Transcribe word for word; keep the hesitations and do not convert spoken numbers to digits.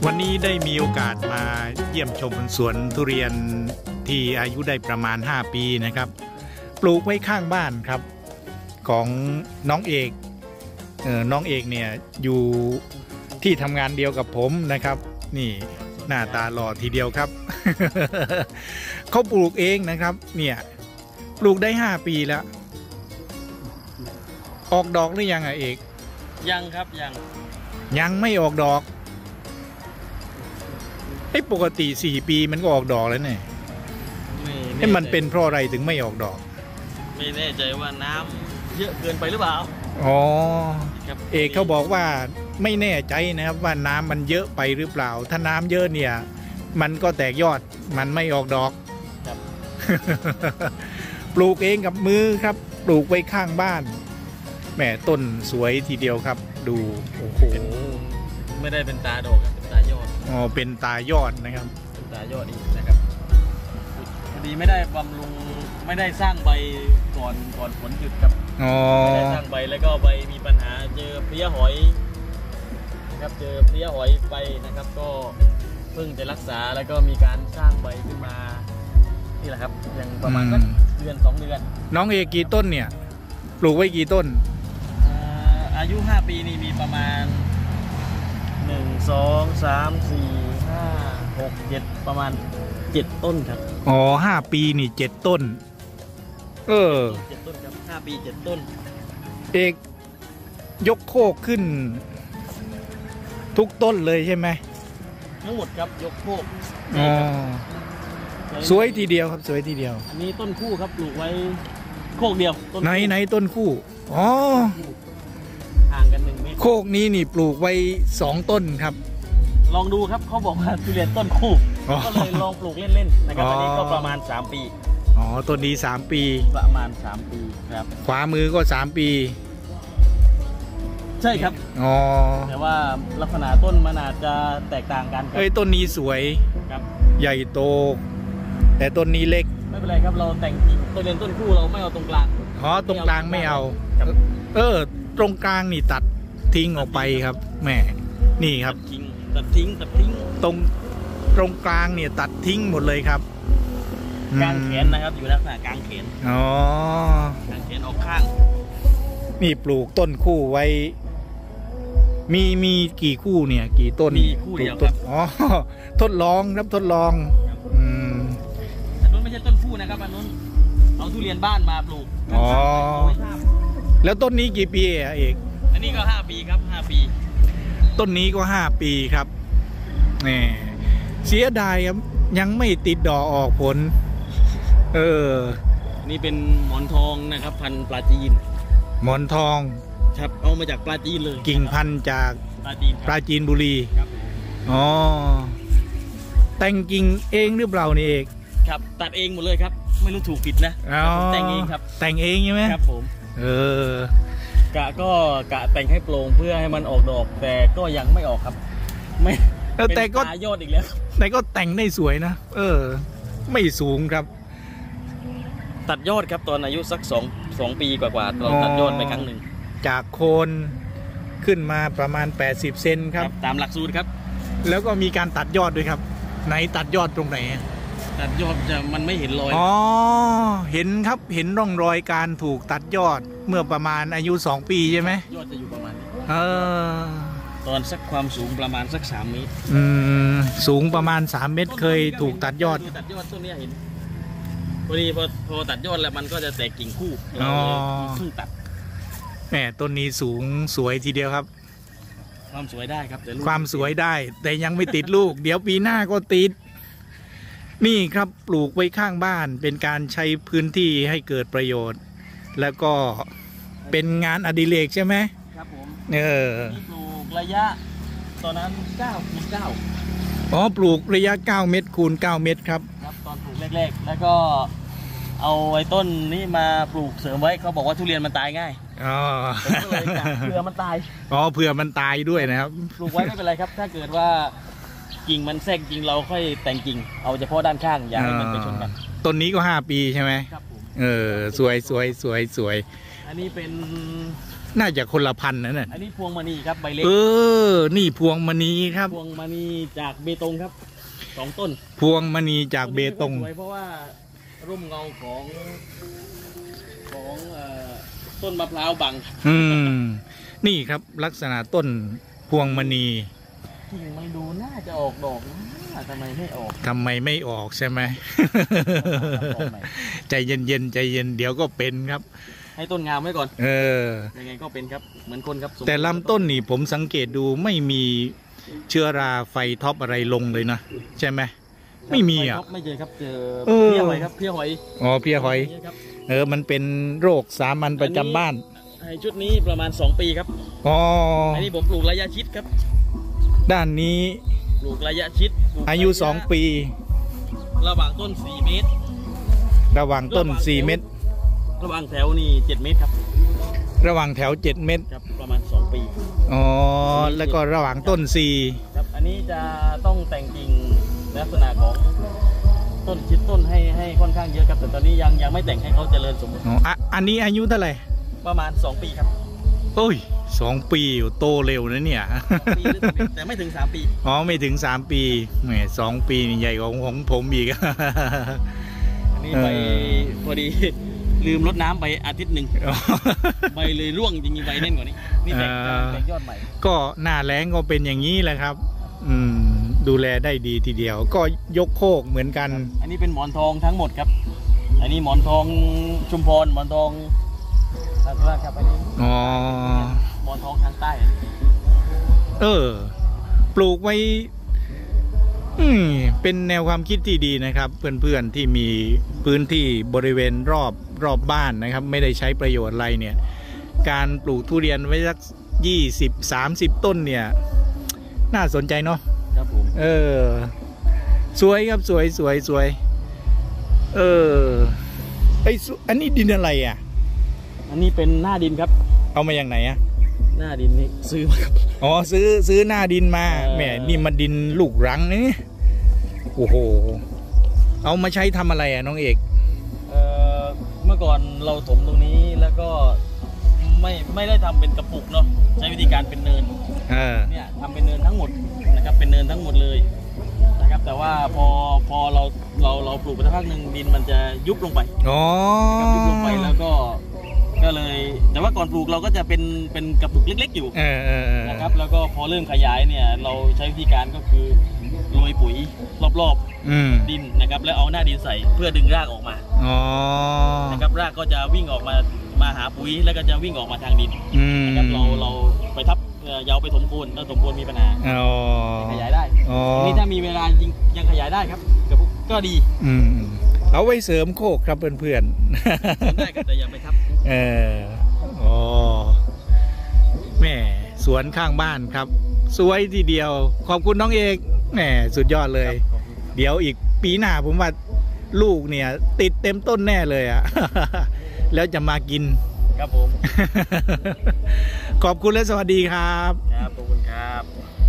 วันนี้ได้มีโอกาสมาเยี่ยมชมสวนทุเรียนที่อายุได้ประมาณห้าปีนะครับปลูกไว้ข้างบ้านครับของน้องเอกเออน้องเอกเนี่ยอยู่ที่ทำงานเดียวกับผมนะครับนี่หน้าตาหล่อทีเดียวครับ เขาปลูกเองนะครับเนี่ยปลูกได้ห้าปีแล้วออกดอกหรือยังอ่ะเอกยังครับยังยังไม่ออกดอกไอ้ปกติสี่ปีมันก็ออกดอกแล้วเนี่ยไอ้มันเป็นเพราะอะไรถึงไม่ออกดอกไม่แน่ใจว่าน้ำเยอะเกินไปหรือเปล่าอ๋อเอกเขาบอกว่าไม่แน่ใจนะครับว่าน้ำมันเยอะไปหรือเปล่าถ้าน้ำเยอะเนี่ยมันก็แตกยอดมันไม่ออกดอกครับ ปลูกเองกับมือครับปลูกไว้ข้างบ้านแหมต้นสวยทีเดียวครับดูโอ้โหไม่ได้เป็นตาดอกครับเป็นตายอดอ๋อเป็นตายอดนะครับเป็นตายอดอีกนะครับพอดีไม่ได้บำรุงไม่ได้สร้างใบก่อนก่อนฝนหยุดครับไม่ได้สร้างใบแล้วก็ใบมีปัญหาเจอเพลี้ยหอยนะครับเจอเพลี้ยหอยไปนะครับก็เพิ่งจะรักษาแล้วก็มีการสร้างใบขึ้นมานี่แหละครับยังประมาณสักเดือนสองเดือนน้องเอกกี่ต้นเนี่ยปลูกไว้กี่ต้นอายุห้าปีนี่มีประมาณหนึ่งสองสามสี่ห้าหกเจ็ดประมาณเจ็ดต้นครับอ๋อห้าปีนี่เจ็ดต้นเออเจ็ดต้นครับห้าปีเจ็ดต้นเอกยกโคกขึ้นทุกต้นเลยใช่ไหมทั้งหมดครับยกโคกอ๋อสวยทีเดียวครับสวยทีเดียวอันนี้ต้นคู่ครับปลูกไว้โคกเดียวไหนไหนต้นคู่อ๋อห่างกันหนึ่งเมตรโคกนี้นี่ปลูกไว้สองต้นครับลองดูครับเขาบอกว่าทุเรียนต้นคู่ก็เลยลองปลูกเล่นๆนะครับอันนี้ก็ประมาณสามปีอ๋อต้นนี้สามปีประมาณสามปีครับขวามือก็สามปีใช่ครับอ๋อแต่ว่าลักษณะต้นมันอาจจะแตกต่างกันเอ้ยต้นนี้สวยครับใหญ่โตแต่ต้นนี้เล็กไม่เป็นไรครับเราแต่งจริงต้นเรียนต้นคู่เราไม่เอาตรงกลางอ๋อตรงกลางไม่เอาเออตรงกลางนี่ตัดทิ้งออกไปครับแม่นี่ครับตัดทิ้งตัดทิ้งตรงตรงกลางเนี่ยตัดทิ้งหมดเลยครับกลางแขนนะครับอยู่ลักษณะกลางแขนอ๋อกลางแขนออกข้างนี่ปลูกต้นคู่ไว้มีมีกี่คู่เนี่ยกี่ต้นมีคู่เดียวครับอ๋อทดลองครับทดลองอืมอันนู้นไม่ใช่ต้นคู่นะครับอันนู้นเอาทุเรียนบ้านมาปลูกอ๋อแล้วต้นนี้กี่ปีอ่ะเอกอันนี้ก็ห้าปีครับห้าปีต้นนี้ก็ห้าปีครับนี่เสียดายครับยังไม่ติดดอกออกผลเออนี่เป็นหมอนทองนะครับพันธุ์ปลาจีนหมอนทองครับเอามาจากปลาจีนเลยกิ่งพันธุ์จากปลาจีนปลาจีนบุรีครับอ๋อแต่งกิ่งเองหรือเปล่านี่เอกครับตัดเองหมดเลยครับไม่รู้ถูกผิดนะผมแต่งเองครับแต่งเองใช่ไหมครับผมเออกะก็กะแต่งให้โปร่งเพื่อให้มันออกดอกแต่ก็ยังไม่ออกครับไม่แต่ก็ยอดอีกแล้วแต่ก็แต่งได้สวยนะเออไม่สูงครับตัดยอดครับตอนอายุสักสองสองปีกว่าๆตอนตัดยอดไปครั้งหนึ่งจากโคนขึ้นมาประมาณแปดสิบเซนครับตามหลักสูตรครับแล้วก็มีการตัดยอดด้วยครับไหนตัดยอดตรงไหนตัดยอดจะมันไม่เห็นรอยอ๋อเห็นครับเห็นร่องรอยการถูกตัดยอดเมื่อประมาณอายุสองปีใช่ไหมยอดจะอยู่ประมาณนี้เออตอนสักความสูงประมาณสักสามเมตรอืมสูงประมาณสามเมตรเคยถูกตัดยอดตัดยอดต้นนี้เห็นพอดีพอพอตัดยอดแล้วมันก็จะแตกกิ่งคู่เราเพิ่งตัดแหมต้นนี้สูงสวยทีเดียวครับความสวยได้ครับแต่ความสวยได้แต่ยังไม่ติดลูกเดี๋ยวปีหน้าก็ติดนี่ครับปลูกไว้ข้างบ้านเป็นการใช้พื้นที่ให้เกิดประโยชน์แล้วก็เป็นงานอดิเรกใช่ไหมครับผมเออปลูกระยะตอนนั้นเก้าคูณเก้าอ๋อปลูกระยะเก้าเมตรคูณเก้าเมตรครับครับตอนปลูกแรกๆแล้วก็เอาไอ้ต้นนี้มาปลูกเสริมไว้เขาบอกว่าทุเรียนมันตายง่ายอ๋อก็เลยเผื่อมันตายอ๋อเผื่อมันตายด้วยนะครับปลูกไว้ไม่เป็นไรครับถ้าเกิดว่ากิ่งมันแทรกกิ่งเราค่อยแต่งกิ่งเอาเฉพาะด้านข้างอย่าให้มันไปชนกันต้นนี้ก็ห้าปีใช่ไหมครับผมเออสวยสวยสวยสวยอันนี้เป็นน่าจะคนละพันนั่นน่ะอันนี้พวงมณีครับใบเล็กเออนี่พวงมณีครับพวงมณีจากเบตงครับสองต้นพวงมณีจากเบตงสวยเพราะว่าร่มเงาของของเอ่อต้นมะพร้าวบังอืมนี่ครับลักษณะต้นพวงมณีกิ่งไม่ดูน่าจะออกดอกนะทำไมไม่ออกทำไมไม่ออกใช่ไหม ใจเย็นๆใจเย็นเดี๋ยวก็เป็นครับให้ต้นงามไว้ก่อนเออยังไงก็เป็นครับเหมือนคนครับแต่ลำต้นนี่ผมสังเกตดูไม่มีเชื้อราไฟท็อปอะไรลงเลยนะใช่ไหมไม่มีอ่ะไม่เจอครับเจอเออเพี้ยหอยครับเพี้ยหอยอ๋อเพี้ยหอยนี่ครับเออมันเป็นโรคสามัญประจำบ้านไอ้ชุดนี้ประมาณสองปีครับอ๋ออันนี้ผมปลูกระยะชิดครับด้านนี้ปลูกระยะชิดปลูกอายุสองปีระหว่างต้นสี่เมตรระหว่างต้นสี่เม็ดระหว่างแถวนี่เจ็ดเมตรครับระหว่างแถวเจ็ดเม็ดครับประมาณสองปีอ๋อแล้วก็ระหว่างต้นสี่ครับอันนี้จะต้องแต่งกิ่งลักษณะของต้นชิดต้นให้ให้ค่อนข้างเยอะครับแต่ตอนนี้ยังยังไม่แต่งให้เขาเจริญสมบูรณ์อ๋ออ่ะอันนี้อายุเท่าไหร่ประมาณสองปีครับโอ้ยสองปีอยู่โตเร็วนะเนี่ยสองปีหรือสามปีแต่ไม่ถึงสามปีอ๋อไม่ถึงสามปีแหมสองปีนี่ใหญ่กว่าของผมอีกอันนี้ใบพอดี ลืมรดน้ำไปอาทิตย์หนึ่งใบเลยร่วงจริงๆใบแน่นกว่านี้นี่แตกแตกยอดใหม่ก็หน้าแล้งก็เป็นอย่างนี้แหละครับอืมดูแลได้ดีทีเดียว ก็ยกโคกเหมือนกันอันนี้เป็นหมอนทองทั้งหมดครับอันนี้หมอนทองชุมพรหมอนทองราชครับอันนี้อ๋อหมอนทองทางใต้เออปลูกไว้อืมเป็นแนวความคิดที่ดีนะครับ เพื่อนๆที่มีพื้นที่บริเวณรอบรอบบ้านนะครับ ไม่ได้ใช้ประโยชน์อะไรเนี่ย การปลูกทุเรียนไว้สักยี่สิบสามสิบต้นเนี่ยน่าสนใจเนาะครับผมเออสวยครับสวยสวยสวยเออไอสุอันนี้ดินอะไรอ่ะอันนี้เป็นหน้าดินครับเอามาอย่างไหนอ่ะหน้าดินนี่ซื้อมาครับอ๋อซื้อซื้อหน้าดินมาเออแหมนี่มาดินลูกรังนี่โอ้โหเอามาใช้ทำอะไรอ่ะน้องเอกเอ่อเมื่อก่อนเราถมตรงนี้แล้วก็ไม่ไม่ได้ทำเป็นกระปุกเนาะใช้วิธีการเป็นเนินเออเนี่ยทำเป็นเนินทั้งหมดนะครับเป็นเนินทั้งหมดเลยนะครับแต่ว่าพอพอเราเราเราปลูกไปสักพักหนึ่งดินมันจะยุบลงไปอ๋อนะครับยุบลงไปแล้วก็ก็เลยแต่ว่าก่อนปลูกเราก็จะเป็นเป็นกระปุกเล็กๆอยู่เออเออเออนะครับแล้วก็พอเริ่มขยายเนี่ยเราใช้วิธีการก็คือโรยปุ๋ยรอบอืมๆดินนะครับแล้วเอาหน้าดินใส่เพื่อดึงรากออกมาอ๋อนะครับรากก็จะวิ่งออกมามาหาปุ๋ยแล้วก็จะวิ่งออกมาทางดินอืมนะครับเราเราไปทับเอ่ออยาวไปถมโคนถ้าถมโคนมีปัญหาอ๋อขยายได้อ๋อทีนี้ถ้ามีเวลาจริงยังขยายได้ครับกับพวกก็ดีอืมเอาไว้เสริมโคกครับเพื่อนทำได้ครับแต่อย่าไปทับๆ เอออ๋อแม่สวนข้างบ้านครับ สวยทีเดียว ขอบคุณน้องเอกแหมสุดยอดเลย เดี๋ยวอีกปีหน้าผมว่าลูกเนี่ย ติดเต็มต้นแน่เลยอะ แล้วจะมากินครับผมขอบคุณและสวัสดีครับครับขอบคุณครับ